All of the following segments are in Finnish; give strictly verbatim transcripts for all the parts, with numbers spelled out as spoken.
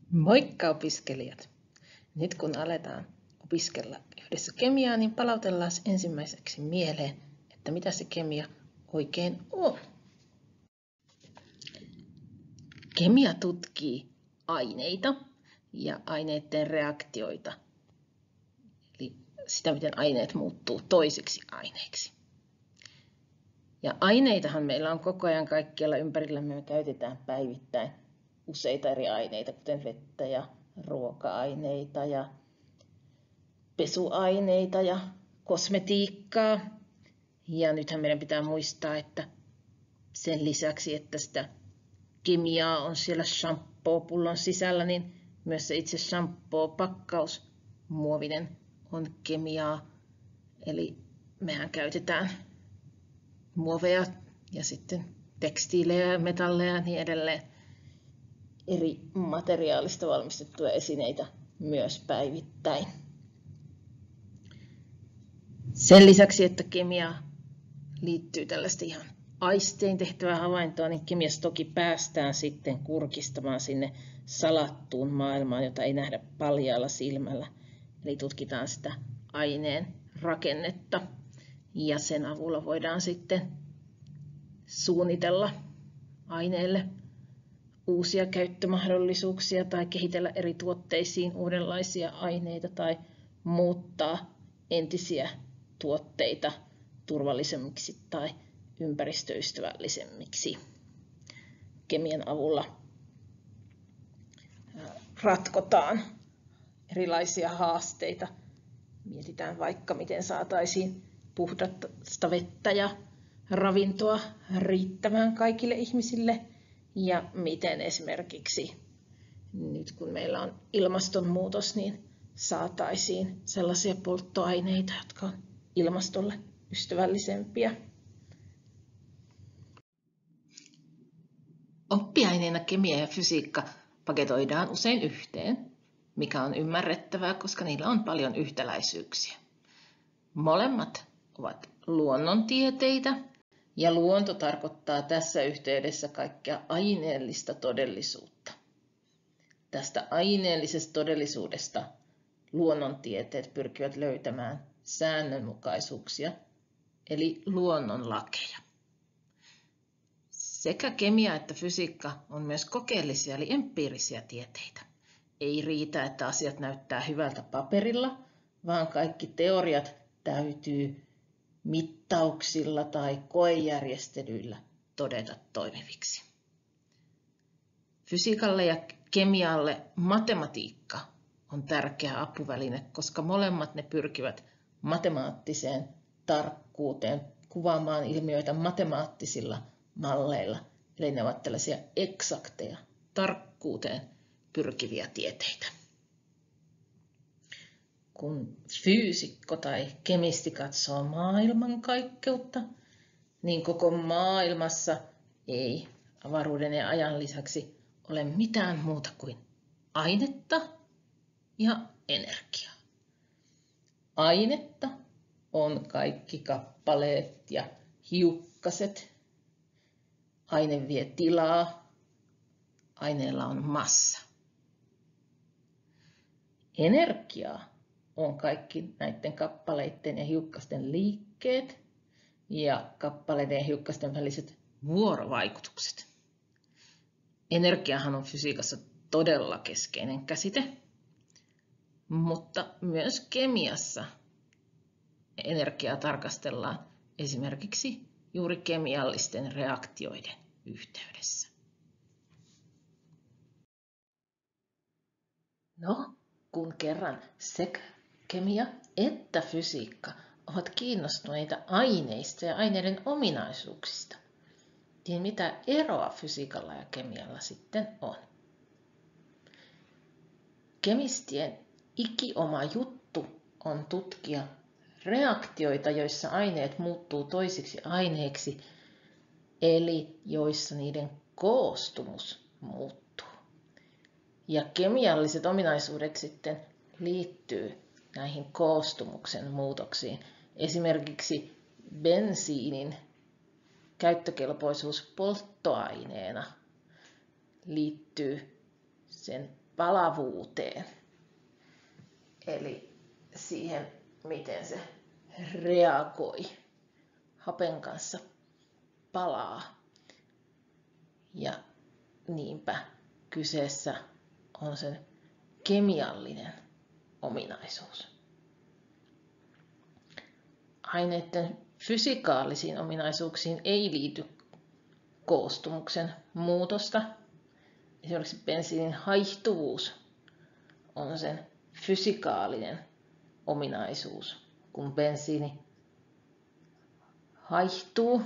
Moikka opiskelijat! Nyt kun aletaan opiskella yhdessä kemiaa, niin palautellaan ensimmäiseksi mieleen, että mitä se kemia oikein on. Kemia tutkii aineita ja aineiden reaktioita, eli sitä, miten aineet muuttuu toisiksi aineiksi. Ja aineitahan meillä on koko ajan kaikkialla ympärillä, me käytetään päivittäin useita eri aineita, kuten vettä ja ruoka-aineita ja pesuaineita ja kosmetiikkaa. Ja nythän meidän pitää muistaa, että sen lisäksi, että sitä kemiaa on siellä shampoo-pullon sisällä, niin myös se itse shampoo-pakkaus, muovinen, on kemiaa. Eli mehän käytetään muoveja ja sitten tekstiilejä ja metalleja ja niin edelleen. Eri materiaalista valmistettuja esineitä myös päivittäin. Sen lisäksi, että kemia liittyy tällaista ihan aistein tehtävää havaintoa, niin kemiassa toki päästään sitten kurkistamaan sinne salattuun maailmaan, jota ei nähdä paljaalla silmällä. Eli tutkitaan sitä aineen rakennetta ja sen avulla voidaan sitten suunnitella aineelle uusia käyttömahdollisuuksia tai kehitellä eri tuotteisiin uudenlaisia aineita tai muuttaa entisiä tuotteita turvallisemmiksi tai ympäristöystävällisemmiksi. Kemian avulla ratkotaan erilaisia haasteita. Mietitään vaikka, miten saataisiin puhdasta vettä ja ravintoa riittämään kaikille ihmisille. Ja miten esimerkiksi nyt kun meillä on ilmastonmuutos, niin saataisiin sellaisia polttoaineita, jotka on ilmastolle ystävällisempiä. Oppiaineena kemia ja fysiikka paketoidaan usein yhteen, mikä on ymmärrettävää, koska niillä on paljon yhtäläisyyksiä. Molemmat ovat luonnontieteitä. Ja luonto tarkoittaa tässä yhteydessä kaikkea aineellista todellisuutta. Tästä aineellisesta todellisuudesta luonnontieteet pyrkivät löytämään säännönmukaisuuksia, eli luonnonlakeja. Sekä kemia että fysiikka on myös kokeellisia, eli empiirisiä tieteitä. Ei riitä, että asiat näyttää hyvältä paperilla, vaan kaikki teoriat täytyy mittauksilla tai koejärjestelyillä todeta toimiviksi. Fysiikalle ja kemialle matematiikka on tärkeä apuväline, koska molemmat ne pyrkivät matemaattiseen tarkkuuteen, kuvaamaan ilmiöitä matemaattisilla malleilla. Eli ne ovat tällaisia eksakteja, tarkkuuteen pyrkiviä tieteitä. Kun fyysikko tai kemisti katsoo maailmankaikkeutta, niin koko maailmassa ei avaruuden ja ajan lisäksi ole mitään muuta kuin ainetta ja energiaa. Ainetta on kaikki kappaleet ja hiukkaset. Aine vie tilaa. Aineella on massa. Energiaa on kaikki näiden kappaleiden ja hiukkasten liikkeet ja kappaleiden ja hiukkasten väliset vuorovaikutukset. Energiahan on fysiikassa todella keskeinen käsite, mutta myös kemiassa energiaa tarkastellaan esimerkiksi juuri kemiallisten reaktioiden yhteydessä. No, kun kerran sekä kemia että fysiikka ovat kiinnostuneita aineista ja aineiden ominaisuuksista, niin mitä eroa fysiikalla ja kemialla sitten on? Kemistien ikioma juttu on tutkia reaktioita, joissa aineet muuttuu toisiksi aineiksi, eli joissa niiden koostumus muuttuu. Ja kemialliset ominaisuudet sitten liittyy näihin koostumuksen muutoksiin. Esimerkiksi bensiinin käyttökelpoisuus polttoaineena liittyy sen palavuuteen. Eli siihen, miten se reagoi hapen kanssa palaa. Ja niinpä kyseessä on sen kemiallinen ominaisuus. Aineiden fysikaalisiin ominaisuuksiin ei liity koostumuksen muutosta. Esimerkiksi bensiinin haihtuvuus on sen fysikaalinen ominaisuus. Kun bensiini haihtuu,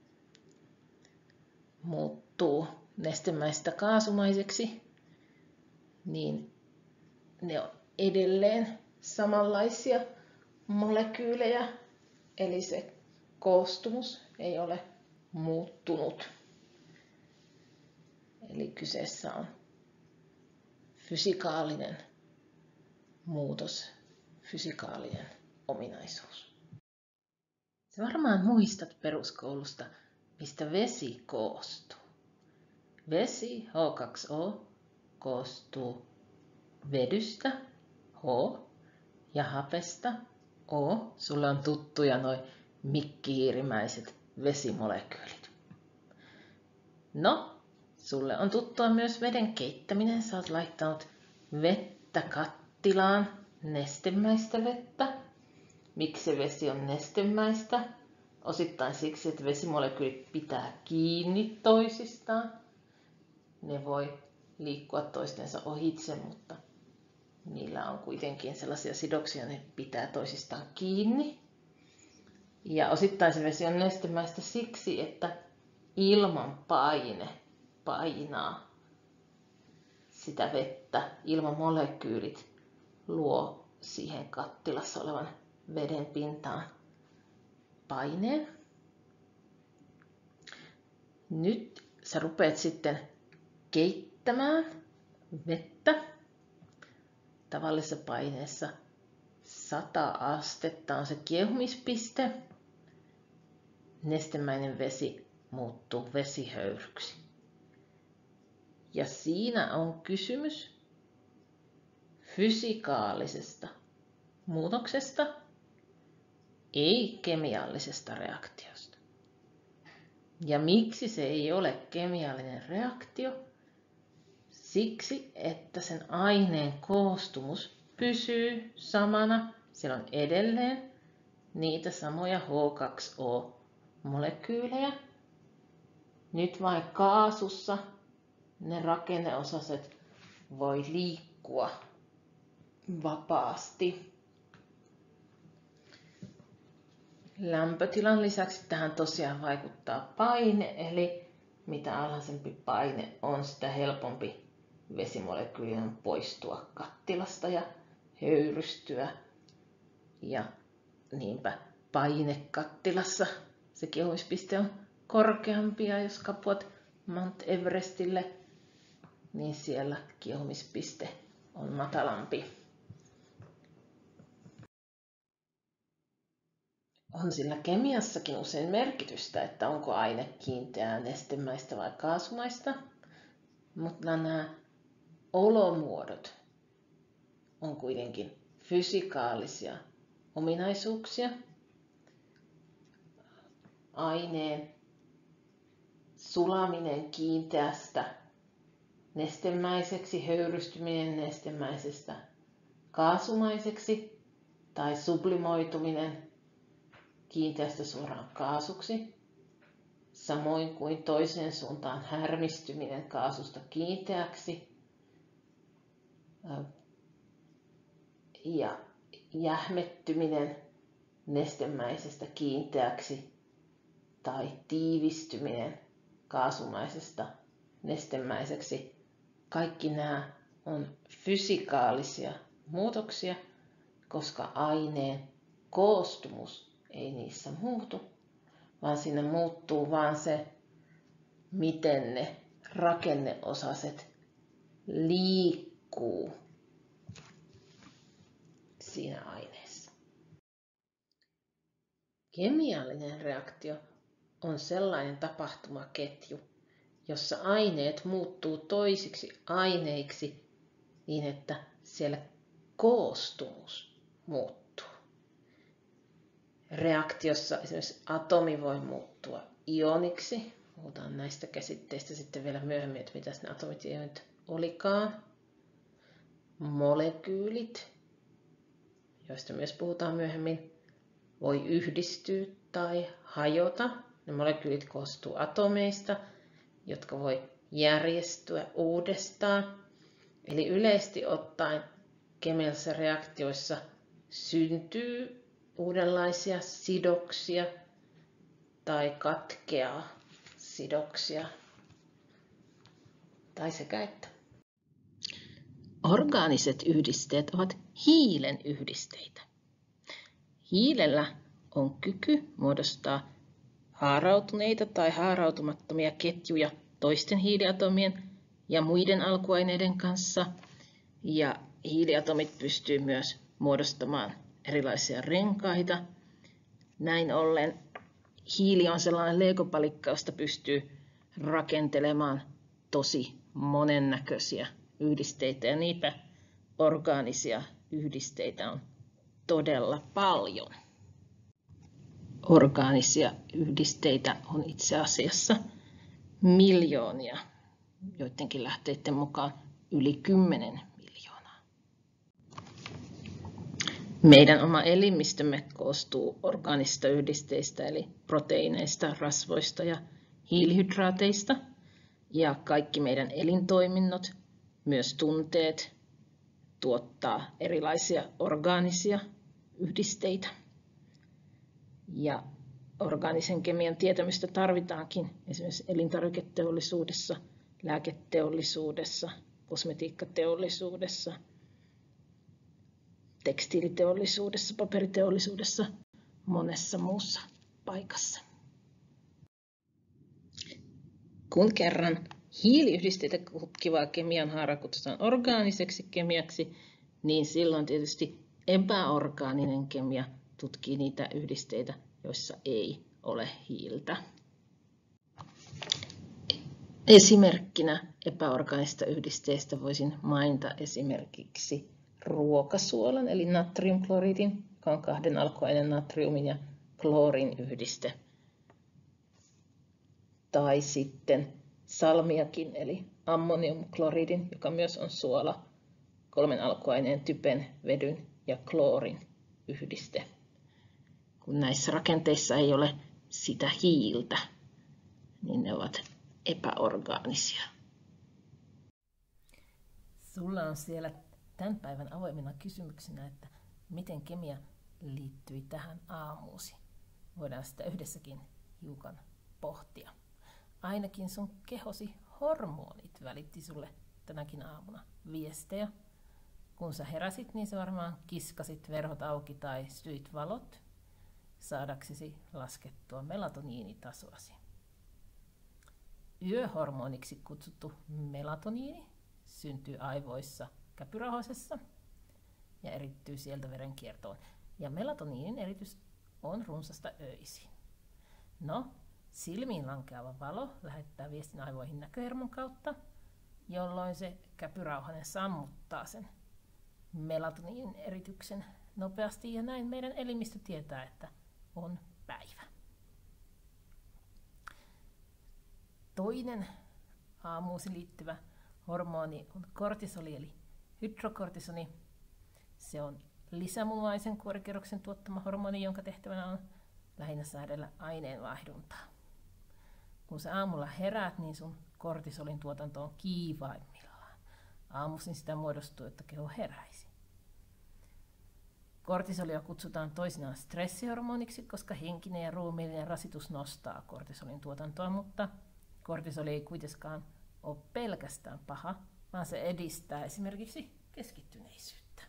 muuttuu nestemäistä kaasumaiseksi, niin ne on edelleen samanlaisia molekyylejä, eli se koostumus ei ole muuttunut. Eli kyseessä on fysikaalinen muutos, fysikaalinen ominaisuus. Sä varmaan muistat peruskoulusta, mistä vesi koostuu. Vesi, H kaksi O, koostuu vedystä, H, ja hapesta, O. Sulle on tuttuja noi mikkihiirimäiset vesimolekyylit. No, sulle on tuttua myös veden keittäminen. Sä oot laittanut vettä kattilaan, nestemäistä vettä. Miksi se vesi on nestemäistä? Osittain siksi, että vesimolekyylit pitää kiinni toisistaan. Ne voi liikkua toistensa ohitse, mutta niillä on kuitenkin sellaisia sidoksia, ne pitää toisistaan kiinni. Ja osittain se vesi on nestemäistä siksi, että ilman paine painaa sitä vettä. Ilmamolekyylit luo siihen kattilassa olevan veden pintaan paineen. Nyt sä rupeat sitten keittämään vettä tavallisessa paineessa. sata astetta on se kiehumispiste. Nestemäinen vesi muuttuu vesihöyryksi. Ja siinä on kysymys fysikaalisesta muutoksesta, ei kemiallisesta reaktiosta. Ja miksi se ei ole kemiallinen reaktio? Siksi, että sen aineen koostumus pysyy samana. Siellä on edelleen niitä samoja H kaksi O-molekyylejä. Nyt vain kaasussa ne rakenneosaset voi liikkua vapaasti. Lämpötilan lisäksi tähän tosiaan vaikuttaa paine, eli mitä alhaisempi paine on, sitä helpompi vesimolekyyli on poistua kattilasta ja höyrystyä. Ja niinpä paine kattilassa, se kiehumispiste on korkeampi, ja jos kapuat Mount Everestille, niin siellä kiehumispiste on matalampi. On sillä kemiassakin usein merkitystä, että onko aine kiinteää, nestemäistä vai kaasumaista, mutta nämä olomuodot on kuitenkin fysikaalisia ominaisuuksia. Aineen sulaminen kiinteästä nestemäiseksi, höyrystyminen nestemäisestä kaasumaiseksi tai sublimoituminen kiinteästä suoraan kaasuksi, samoin kuin toiseen suuntaan härmistyminen kaasusta kiinteäksi ja jähmettyminen nestemäisestä kiinteäksi tai tiivistyminen kaasumaisesta nestemäiseksi. Kaikki nämä on fysikaalisia muutoksia, aineen aineen koostumus ei niissä muutu, vaan siinä muuttuu vaan se, miten ne rakenneosaset liikkuu siinä aineessa. Kemiallinen reaktio on sellainen tapahtumaketju, jossa aineet muuttuu toisiksi aineiksi niin, että siellä koostumus muuttuu. Reaktiossa esimerkiksi atomi voi muuttua ioniksi. Puhutaan näistä käsitteistä sitten vielä myöhemmin, että mitä ne atomit ja ionit olikaan. Molekyylit, joista myös puhutaan myöhemmin, voi yhdistyä tai hajota. Ne molekyylit koostuu atomeista, jotka voi järjestyä uudestaan. Eli yleisesti ottaen kemiallisissa reaktioissa syntyy uudenlaisia sidoksia tai katkeaa sidoksia tai sekä että. Orgaaniset yhdisteet ovat hiilen yhdisteitä. Hiilellä on kyky muodostaa haarautuneita tai haarautumattomia ketjuja toisten hiiliatomien ja muiden alkuaineiden kanssa. Ja hiiliatomit pystyy myös muodostamaan erilaisia renkaita. Näin ollen hiili on sellainen legopalikka, josta pystyy rakentelemaan tosi monennäköisiä yhdisteitä. Ja niitä orgaanisia yhdisteitä on todella paljon. Orgaanisia yhdisteitä on itse asiassa miljoonia, joidenkin lähteiden mukaan yli kymmenen miljoonaa. Meidän oma elimistömme koostuu orgaanisista yhdisteistä eli proteiineista, rasvoista ja hiilihydraateista. Ja kaikki meidän elintoiminnot, myös tunteet, tuottaa erilaisia orgaanisia yhdisteitä. Ja orgaanisen kemian tietämystä tarvitaankin esimerkiksi elintarviketeollisuudessa, lääketeollisuudessa, kosmetiikkateollisuudessa, tekstiiliteollisuudessa, paperiteollisuudessa, monessa muussa paikassa. Kun kerran hiiliyhdisteitä tutkivaa kemian haaraa kutsutaan orgaaniseksi kemiaksi, niin silloin tietysti epäorgaaninen kemia tutkii niitä yhdisteitä, joissa ei ole hiiltä. Esimerkkinä epäorgaanisista yhdisteistä voisin mainita esimerkiksi ruokasuolan eli natriumkloridin, joka on kahden alkuaineen natriumin ja kloorin yhdiste. Tai sitten salmiakin eli ammoniumkloridin, joka myös on suola, kolmen alkuaineen typen, vedyn ja kloorin yhdiste. Kun näissä rakenteissa ei ole sitä hiiltä, niin ne ovat epäorgaanisia. Sulla on siellä tämän päivän avoimena kysymyksenä, että miten kemia liittyy tähän aamuusi. Voidaan sitä yhdessäkin hiukan pohtia. Ainakin sun kehosi hormonit välitti sulle tänäkin aamuna viestejä. Kun sä heräsit, niin sä varmaan kiskasit verhot auki tai syit valot saadaksesi laskettua melatoniinitasoasi. Yöhormoniksi kutsuttu melatoniini syntyy aivoissa käpyrauhasessa ja erittyy sieltä verenkiertoon. Ja melatoniinin eritys on runsasta öisin. No, silmiin lankeava valo lähettää viestin aivoihin näköhermon kautta, jolloin se käpyrauhanen sammuttaa sen melatoniinin erityksen nopeasti ja näin meidän elimistö tietää, että on päivä. Toinen aamuusi liittyvä hormoni on kortisoli eli hydrokortisoni. Se on lisämunuaisen kuorikerroksen tuottama hormoni, jonka tehtävänä on lähinnä säädellä aineenvaihduntaa. Kun sä aamulla heräät, niin sun kortisolin tuotanto on kiivaimmillaan. Aamuisin sitä muodostuu, että keho heräisi. Kortisolia kutsutaan toisinaan stressihormoniksi, koska henkinen ja ruumiillinen rasitus nostaa kortisolin tuotantoa, mutta kortisoli ei kuitenkaan ole pelkästään paha, vaan se edistää esimerkiksi keskittyneisyyttä.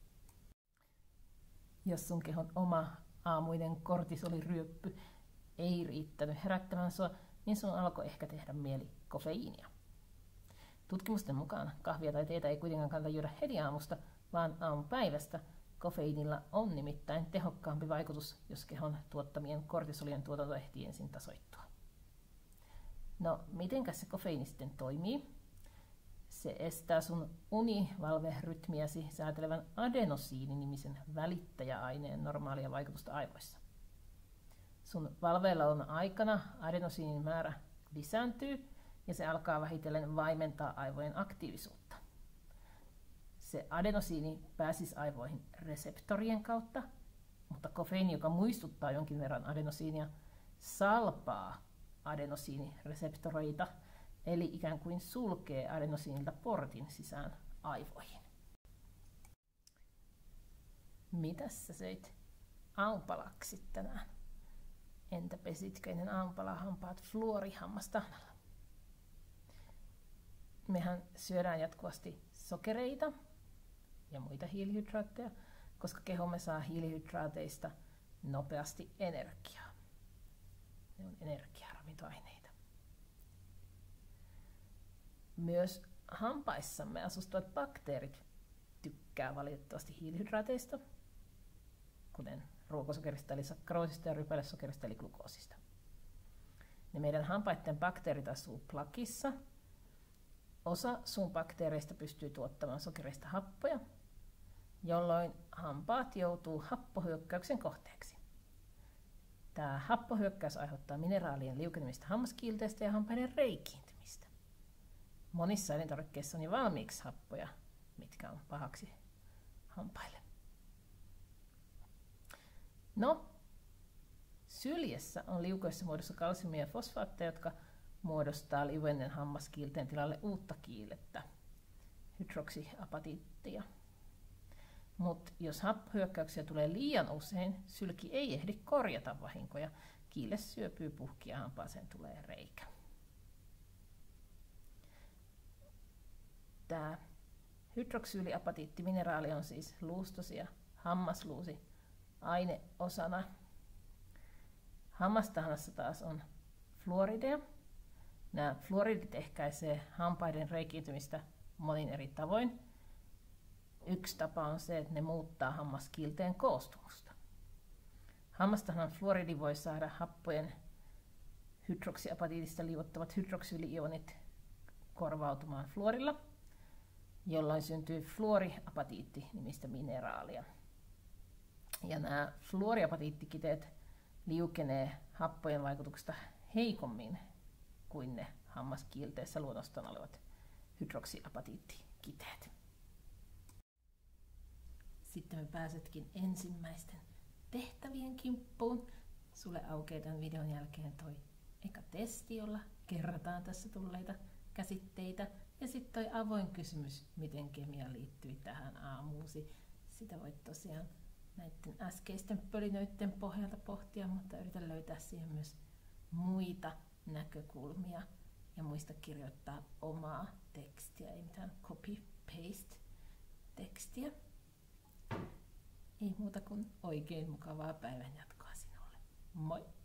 Jos sun kehon oma aamuinen kortisoliryöppy ei riittänyt herättämään sua, niin sun alkoi ehkä tehdä mieli kofeiinia. Tutkimusten mukaan kahvia tai teetä ei kuitenkaan kannata juoda heti aamusta, vaan aamupäivästä. Kofeiinilla on nimittäin tehokkaampi vaikutus, jos kehon tuottamien kortisolien tuotanto ehtii ensin tasoittua. No, mitenkäs se kofeiini sitten toimii? Se estää sun univalverytmiäsi säätelevän adenosiini-nimisen välittäjäaineen normaalia vaikutusta aivoissa. Sun valveilun aikana adenosiinin määrä lisääntyy ja se alkaa vähitellen vaimentaa aivojen aktiivisuutta. Se adenosiini pääsisi aivoihin reseptorien kautta, mutta kofeiini, joka muistuttaa jonkin verran adenosiinia, salpaa adenosiinireseptoreita, eli ikään kuin sulkee adenosiinilta portin sisään aivoihin. Mitäs sä söit aamupalaksi tänään? Entä pesitkö ennen aamupalahampaat fluorihammastahnalla? Mehän syödään jatkuvasti sokereita ja muita hiilihydraatteja, koska kehomme saa hiilihydraateista nopeasti energiaa. Ne on energiaravintoaineita. Myös hampaissamme asustavat bakteerit tykkää valitettavasti hiilihydraateista, kuten ruokosokerista eli sakkaroosista ja rypälesokerista eli glukoosista. Ne meidän hampaiden bakteerit asuu plakissa. Osa sun bakteereista pystyy tuottamaan sokereista happoja, jolloin hampaat joutuu happohyökkäyksen kohteeksi. Tämä happohyökkäys aiheuttaa mineraalien liukenemista hammaskiilteestä ja hampaiden reikiintymistä. Monissa elintarvikkeissa on jo valmiiksi happoja, mitkä on pahaksi hampaille. No, syljessä on liukoissa muodossa kalsiumia ja fosfaatteja, jotka muodostaa liuenneen hammaskiilteen tilalle uutta kiilettä, hydroksiapatiittia. Mutta jos happohyökkäyksiä tulee liian usein, sylki ei ehdi korjata vahinkoja. Kiile syöpyy puhki ja hampaaseen tulee reikä. Tämä hydroksyyliapatiittimineraali on siis luustosi ja hammasluusi aineosana. Hammastahnassa taas on fluorideja. Nämä fluoridit ehkäisee hampaiden reikiintymistä monin eri tavoin. Yksi tapa on se, että ne muuttaa hammaskiilteen koostumusta. Hammastahnan fluoridi voi saada happojen hydroksiapatiitista liuottavat hydroksyyli-ionit korvautumaan fluorilla, jolloin syntyy fluoriapatiitti-nimistä mineraalia. Ja nämä fluoriapatiittikiteet liukenee happojen vaikutuksesta heikommin kuin ne hammaskiilteessä luonnostaan olevat hydroksiapatiittikiteet. Sitten me pääsetkin ensimmäisten tehtävien kimppuun. Sulle aukeaa tämän videon jälkeen toi eka testi, jolla kerrataan tässä tulleita käsitteitä. Ja sitten toi avoin kysymys, miten kemia liittyy tähän aamuusi. Sitä voit tosiaan näiden äskeisten pölinöiden pohjalta pohtia, mutta yritä löytää siihen myös muita näkökulmia ja muista kirjoittaa omaa tekstiä, ei mitään copy-paste tekstiä. Ei muuta kuin oikein mukavaa päivän jatkoa sinulle. Moi!